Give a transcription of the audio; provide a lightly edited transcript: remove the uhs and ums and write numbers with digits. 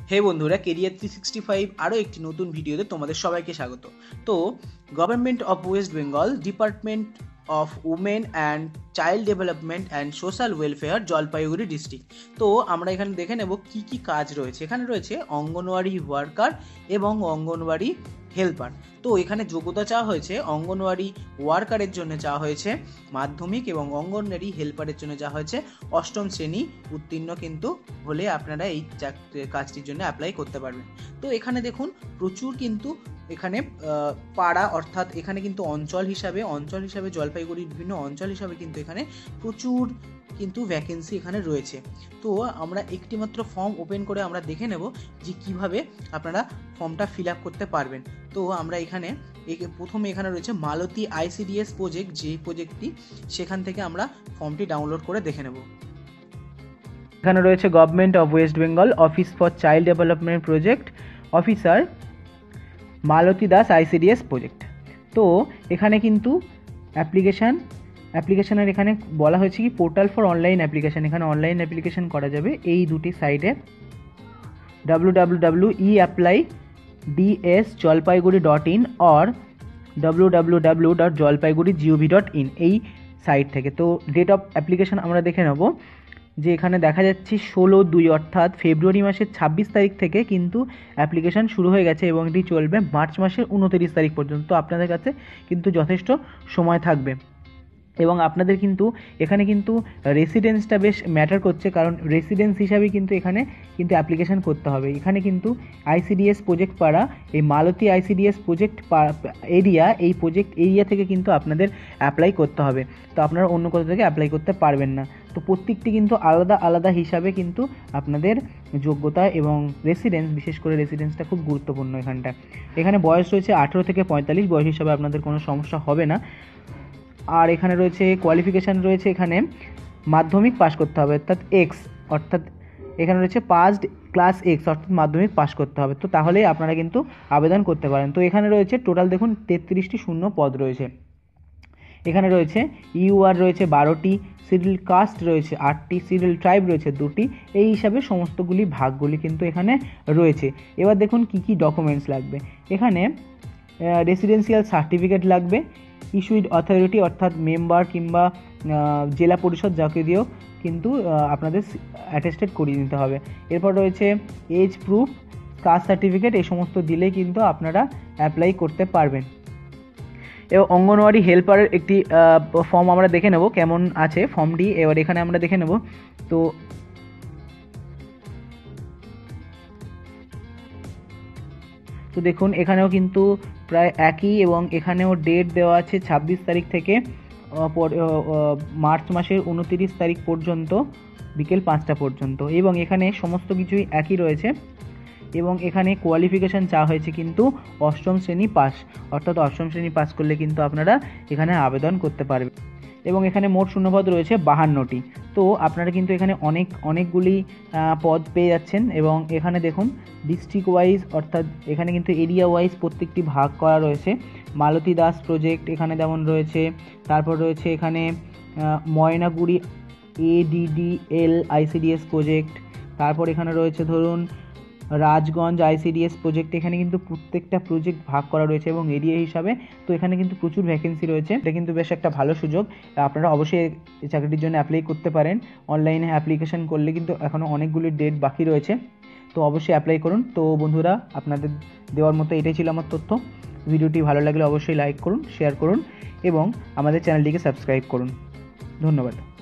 হে বন্ধুরা, কেরিয়ার 365 আরও একটি নতুন ভিডিওতে তোমাদের সবাইকে স্বাগত। তো government of West Bengal, department of women and child development and social welfare, Jalpaiguri district. তো আমরা এখানে দেখে নেব কি কি কাজ রয়েছে। এখানে রয়েছে অঙ্গনওয়াড়ি ওয়ার্কার এবং অঙ্গনওয়াড়ি হেল্পার। তো এখানে যোগ্যতা চাওয়া হয়েছে অঙ্গনওয়াড়ি ওয়ার্কারের জন্য চাওয়া হয়েছে মাধ্যমিক এবং অঙ্গনওয়াড়ি হেল্পারের জন্য চাওয়া হয়েছে অষ্টম শ্রেণী উত্তীর্ণ কিন্তু হলে আপনারা এই কাজটির জন্য অ্যাপ্লাই করতে পারবেন। তো এখানে দেখুন প্রচুর কিন্তু এখানে পাড়া অর্থাৎ এখানে কিন্তু অঞ্চল হিসাবে জলপাইগুড়ির বিভিন্ন অঞ্চল হিসাবে কিন্তু এখানে প্রচুর কিন্তু ভ্যাকেন্সি এখানে রয়েছে। তো আমরা একটি মাত্র ফর্ম ওপেন করে আমরা দেখে নেব যে কিভাবে আপনারা ফর্মটা ফিল আপ করতে পারবেন। তো আমরা এখানে প্রথমে এখানে রয়েছে মালতী ICDS প্রজেক্ট, যে প্রজেক্টটি, সেখান থেকে আমরা ফর্মটি ডাউনলোড করে দেখে নেব। এখানে রয়েছে government of West Bengal, office for child development project, officer Malati Das ICDS project. তো এখানে কিন্তু অ্যাপ্লিকেশনের এখানে বলা হয়েছে কি পোর্টাল ফর অনলাইন অ্যাপ্লিকেশান। এখানে অনলাইন অ্যাপ্লিকেশান করা যাবে এই দুটি সাইটে, www.eapplydsjalpaiguri.in or www.jalpaiguri.gov.in এই সাইট থেকে। তো ডেট অফ অ্যাপ্লিকেশান আমরা দেখে নেব যে এখানে দেখা যাচ্ছে 16/2 অর্থাৎ ফেব্রুয়ারি মাসের 26 তারিখ থেকে কিন্তু অ্যাপ্লিকেশান শুরু হয়ে গেছে এবং এটি চলবে মার্চ মাসের 29 তারিখ পর্যন্ত। আপনাদের কাছে কিন্তু যথেষ্ট সময় থাকবে এবং আপনাদের কিন্তু এখানে কিন্তু রেসিডেন্সটা বেশ ম্যাটার করছে, কারণ রেসিডেন্স হিসাবে কিন্তু এখানে কিন্তু অ্যাপ্লিকেশান করতে হবে। এখানে কিন্তু ICDS প্রজেক্ট পাড়া, এই মালতী ICDS প্রজেক্ট এরিয়া, এই প্রজেক্ট এরিয়া থেকে কিন্তু আপনাদের অ্যাপ্লাই করতে হবে। তো আপনারা অন্য কোথাও থেকে অ্যাপ্লাই করতে পারবেন না। তো প্রত্যেকটি কিন্তু আলাদা আলাদা হিসাবে কিন্তু আপনাদের যোগ্যতা এবং রেসিডেন্স, বিশেষ করে রেসিডেন্সটা খুব গুরুত্বপূর্ণ এখানটায়। এখানে বয়স রয়েছে 18 থেকে 45 বয়স হিসাবে আপনাদের কোনো সমস্যা হবে না। আর এখানে রয়েছে কোয়ালিফিকেশান রয়েছে, এখানে মাধ্যমিক পাস করতে হবে অর্থাৎ এখানে রয়েছে পাসড ক্লাস X অর্থাৎ মাধ্যমিক পাস করতে হবে। তো তাহলেই আপনারা কিন্তু আবেদন করতে পারেন। তো এখানে রয়েছে টোটাল দেখুন 33টি শূন্য পদ রয়েছে। এখানে রয়েছে UR রয়েছে 12টি, শিডিউল কাস্ট রয়েছে 8টি, শিডিউল ট্রাইব রয়েছে 2টি। এই হিসাবে সমস্তগুলি ভাগগুলি কিন্তু এখানে রয়েছে। এবার দেখুন কি কি ডকুমেন্টস লাগবে। এখানে রেসিডেন্সিয়াল সার্টিফিকেট লাগবে, ইস্যুড অথরিটি অর্থাৎ মেম্বার কিংবা জেলা পরিষদ যাকে দিয়েও কিন্তু আপনাদের অ্যাটেস্টেড করিয়ে নিতে হবে। এরপর রয়েছে এজ প্রুফ, কাস্ট সার্টিফিকেট, এই সমস্ত দিলেই কিন্তু আপনারা অ্যাপ্লাই করতে পারবেন। এবং অঙ্গনওয়াড়ি হেল্পারের একটি ফর্ম আমরা দেখে নেব কেমন আছে ফর্মটি। এবার এখানে আমরা দেখে নেব। তো দেখুন এখানেও কিন্তু প্রায় একই এবং এখানেও ডেট দেওয়া আছে 26 তারিখ থেকে মার্চ মাসের 29 তারিখ পর্যন্ত বিকেল 5টা পর্যন্ত, এবং এখানে সমস্ত কিছুই একই রয়েছে। এবং এখানে কোয়ালিফিকেশান চাওয়া হয়েছে কিন্তু অষ্টম শ্রেণী পাস, অর্থাৎ অষ্টম শ্রেণী পাস করলে কিন্তু আপনারা এখানে আবেদন করতে পারবেন। এবং এখানে মোট শূন্যপদ রয়েছে 52টি। তো আপনারা কিন্তু এখানে অনেকগুলি পদ পেয়ে যাচ্ছেন। এবং এখানে দেখুন ডিস্ট্রিক্ট ওয়াইজ অর্থাৎ এখানে কিন্তু এরিয়া ওয়াইজ প্রত্যেকটি ভাগ করা রয়েছে। মালতী দাস প্রজেক্ট এখানে যেমন রয়েছে, তারপর রয়েছে এখানে ময়নাগুড়ি ADDL ICDS প্রজেক্ট, তারপর এখানে রয়েছে ধরুন রাজগঞ্জ ICDS প্রজেক্ট। এখানে কিন্তু প্রত্যেকটা প্রজেক্ট ভাগ করা রয়েছে এবং এরিয়া হিসাবে। তো এখানে কিন্তু প্রচুর ভ্যাকেন্সি রয়েছে। এটা কিন্তু বেশ একটা ভালো সুযোগ, আপনারা অবশ্যই এই চাকরিটির জন্য অ্যাপ্লাই করতে পারেন। অনলাইনে অ্যাপ্লিকেশন করলে কিন্তু এখনও অনেকগুলি ডেট বাকি রয়েছে, তো অবশ্যই অ্যাপ্লাই করুন। তো বন্ধুরা, আপনাদের দেওয়ার মতো এটাই ছিল আমার তথ্য। ভিডিওটি ভালো লাগলে অবশ্যই লাইক করুন, শেয়ার করুন এবং আমাদের চ্যানেলটিকে সাবস্ক্রাইব করুন। ধন্যবাদ।